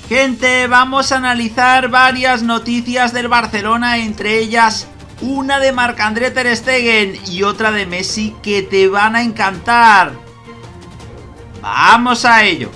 Gente, vamos a analizar varias noticias del Barcelona, entre ellas una de Marc-André ter Stegen y otra de Messi que te van a encantar. ¡Vamos a ello!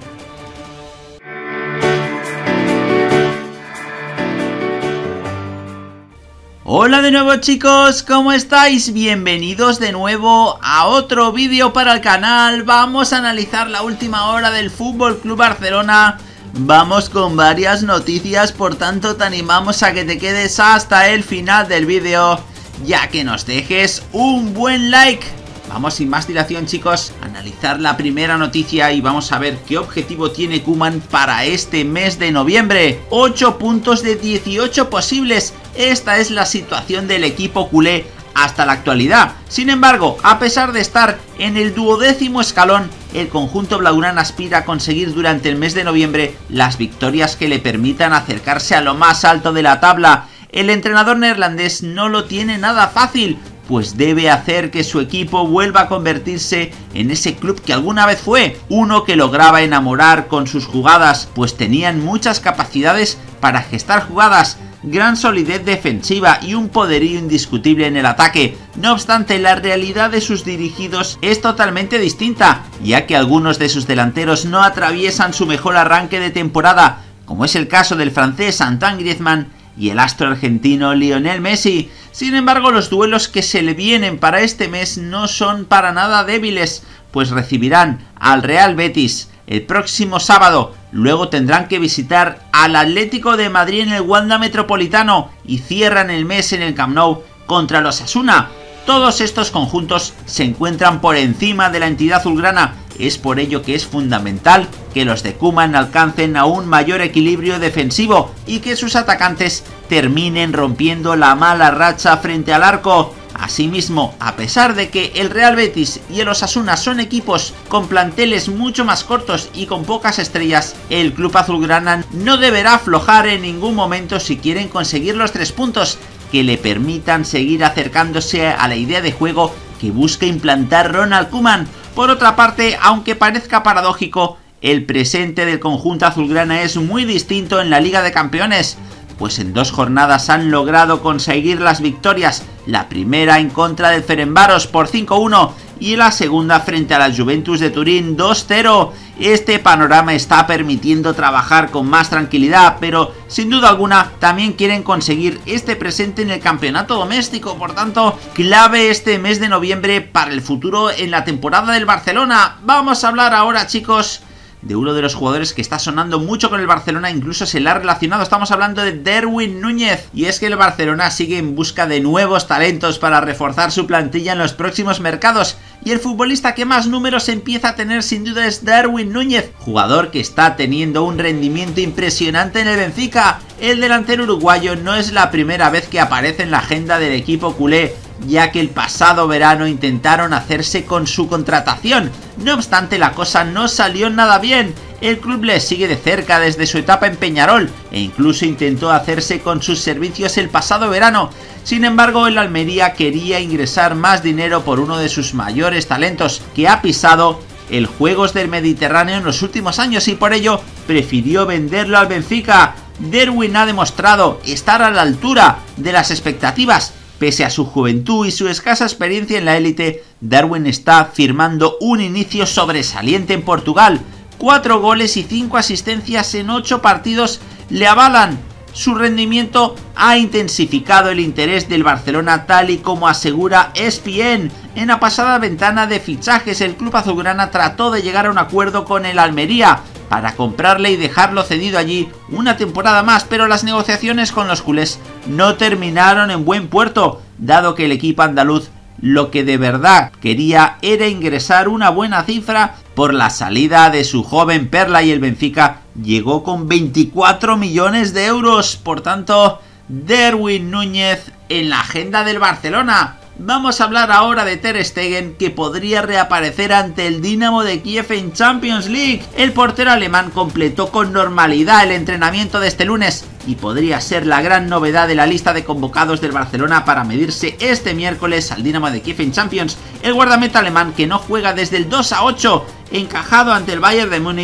Hola de nuevo chicos, ¿cómo estáis? Bienvenidos de nuevo a otro vídeo para el canal. Vamos a analizar la última hora del Fútbol Club Barcelona. Vamos con varias noticias, por tanto te animamos a que te quedes hasta el final del vídeo, ya que nos dejes un buen like. Vamos sin más dilación chicos, a analizar la primera noticia y vamos a ver qué objetivo tiene Koeman para este mes de noviembre. 8 puntos de 18 posibles, esta es la situación del equipo culé hasta la actualidad. Sin embargo, a pesar de estar en el 12º escalón, el conjunto blaugrana aspira a conseguir durante el mes de noviembre las victorias que le permitan acercarse a lo más alto de la tabla. El entrenador neerlandés no lo tiene nada fácil, pues debe hacer que su equipo vuelva a convertirse en ese club que alguna vez fue, uno que lograba enamorar con sus jugadas, pues tenían muchas capacidades para gestar jugadas, gran solidez defensiva y un poderío indiscutible en el ataque. No obstante, la realidad de sus dirigidos es totalmente distinta, ya que algunos de sus delanteros no atraviesan su mejor arranque de temporada, como es el caso del francés Antoine Griezmann y el astro argentino Lionel Messi. Sin embargo, los duelos que se le vienen para este mes no son para nada débiles, pues recibirán al Real Betis el próximo sábado, luego tendrán que visitar al Atlético de Madrid en el Wanda Metropolitano y cierran el mes en el Camp Nou contra los Osasuna. Todos estos conjuntos se encuentran por encima de la entidad azulgrana, es por ello que es fundamental que los de Koeman alcancen a un mayor equilibrio defensivo y que sus atacantes terminen rompiendo la mala racha frente al arco. Asimismo, a pesar de que el Real Betis y el Osasuna son equipos con planteles mucho más cortos y con pocas estrellas, el club azulgrana no deberá aflojar en ningún momento si quieren conseguir los 3 puntos que le permitan seguir acercándose a la idea de juego que busca implantar Ronald Koeman. Por otra parte, aunque parezca paradójico, el presente del conjunto azulgrana es muy distinto en la Liga de Campeones, pues en 2 jornadas han logrado conseguir las victorias, la primera en contra del Ferencváros por 5-1 y la segunda frente a la Juventus de Turín 2-0. Este panorama está permitiendo trabajar con más tranquilidad, pero sin duda alguna también quieren conseguir este presente en el campeonato doméstico. Por tanto, clave este mes de noviembre para el futuro en la temporada del Barcelona. Vamos a hablar ahora chicos de uno de los jugadores que está sonando mucho con el Barcelona, incluso se le ha relacionado. Estamos hablando de Darwin Núñez, y es que el Barcelona sigue en busca de nuevos talentos para reforzar su plantilla en los próximos mercados, y el futbolista que más números empieza a tener sin duda es Darwin Núñez, jugador que está teniendo un rendimiento impresionante en el Benfica. El delantero uruguayo no es la primera vez que aparece en la agenda del equipo culé, ya que el pasado verano intentaron hacerse con su contratación. No obstante, la cosa no salió nada bien. El club le sigue de cerca desde su etapa en Peñarol e incluso intentó hacerse con sus servicios el pasado verano. Sin embargo, el Almería quería ingresar más dinero por uno de sus mayores talentos, que ha pisado el Juegos del Mediterráneo en los últimos años, y por ello prefirió venderlo al Benfica. Darwin ha demostrado estar a la altura de las expectativas. Pese a su juventud y su escasa experiencia en la élite, Darwin está firmando un inicio sobresaliente en Portugal. 4 goles y 5 asistencias en 8 partidos le avalan. Su rendimiento ha intensificado el interés del Barcelona, tal y como asegura ESPN. En la pasada ventana de fichajes, el club azulgrana trató de llegar a un acuerdo con el Almería para comprarle y dejarlo cedido allí una temporada más, pero las negociaciones con los culés no terminaron en buen puerto, dado que el equipo andaluz lo que de verdad quería era ingresar una buena cifra por la salida de su joven perla, y el Benfica llegó con 24 millones de euros. Por tanto, Darwin Núñez en la agenda del Barcelona. Vamos a hablar ahora de ter Stegen, que podría reaparecer ante el Dinamo de Kiev en Champions League. El portero alemán completó con normalidad el entrenamiento de este lunes y podría ser la gran novedad de la lista de convocados del Barcelona para medirse este miércoles al Dinamo de Kiev en Champions. El guardameta alemán, que no juega desde el 2-8 encajado ante el Bayern de Múnich,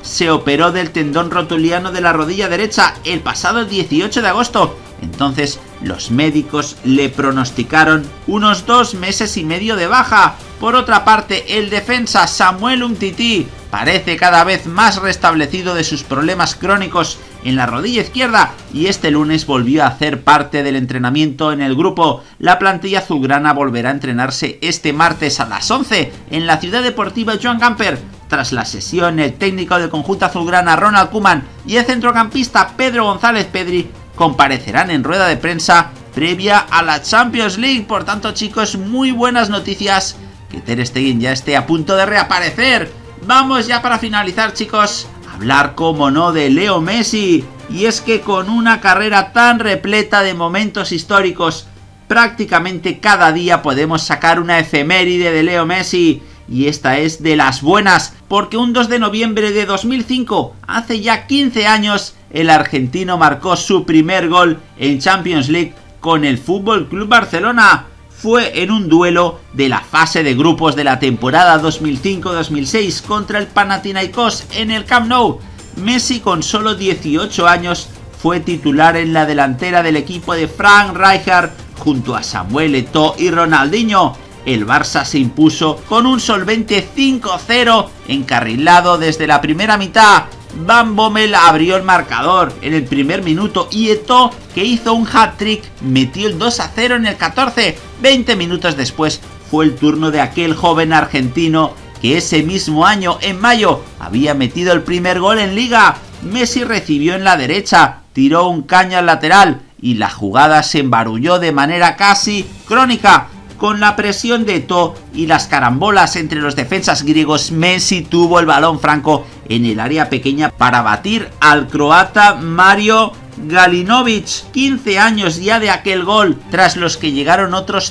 se operó del tendón rotuliano de la rodilla derecha el pasado 18 de agosto. Entonces los médicos le pronosticaron unos 2 meses y medio de baja. Por otra parte, el defensa Samuel Umtiti parece cada vez más restablecido de sus problemas crónicos en la rodilla izquierda y este lunes volvió a hacer parte del entrenamiento en el grupo. La plantilla azulgrana volverá a entrenarse este martes a las 11 en la ciudad deportiva Joan Gamper. Tras la sesión, el técnico del conjunto azulgrana Ronald Koeman y el centrocampista Pedro González Pedri comparecerán en rueda de prensa previa a la Champions League. Por tanto, chicos, muy buenas noticias, que Ter Stegen ya esté a punto de reaparecer. Vamos ya para finalizar, chicos, a hablar, como no, de Leo Messi. Y es que con una carrera tan repleta de momentos históricos, prácticamente cada día podemos sacar una efeméride de Leo Messi. Y esta es de las buenas, porque un 2 de noviembre de 2005, hace ya 15 años, el argentino marcó su primer gol en Champions League con el FC Barcelona. Fue en un duelo de la fase de grupos de la temporada 2005-2006 contra el Panathinaikos en el Camp Nou. Messi, con solo 18 años, fue titular en la delantera del equipo de Frank Rijkaard junto a Samuel Eto'o y Ronaldinho. El Barça se impuso con un solvente 5-0, encarrilado desde la primera mitad. Van Bommel abrió el marcador en el primer minuto y Eto'o, que hizo un hat-trick, metió el 2-0 en el 14. 20 minutos después fue el turno de aquel joven argentino que ese mismo año, en mayo, había metido el primer gol en Liga. Messi recibió en la derecha, tiró un caño al lateral y la jugada se embarulló de manera casi crónica. Con la presión de Eto'o y las carambolas entre los defensas griegos, Messi tuvo el balón franco en el área pequeña para batir al croata Mario Galinovic. 15 años ya de aquel gol, tras los que llegaron otros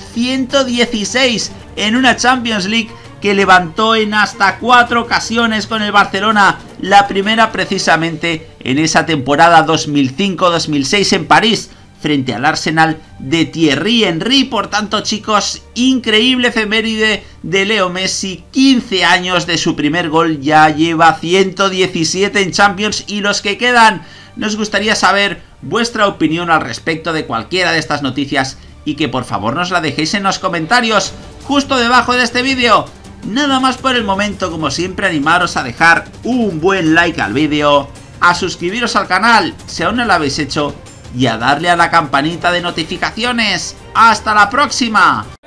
116 en una Champions League que levantó en hasta 4 ocasiones con el Barcelona. La primera precisamente en esa temporada 2005-2006 en París, frente al Arsenal de Thierry Henry. Por tanto, chicos, increíble efeméride de Leo Messi. 15 años de su primer gol, ya lleva 117 en Champions y los que quedan. Nos gustaría saber vuestra opinión al respecto de cualquiera de estas noticias y que por favor nos la dejéis en los comentarios justo debajo de este vídeo. Nada más por el momento, como siempre, animaros a dejar un buen like al vídeo, a suscribiros al canal si aún no lo habéis hecho y a darle a la campanita de notificaciones. ¡Hasta la próxima!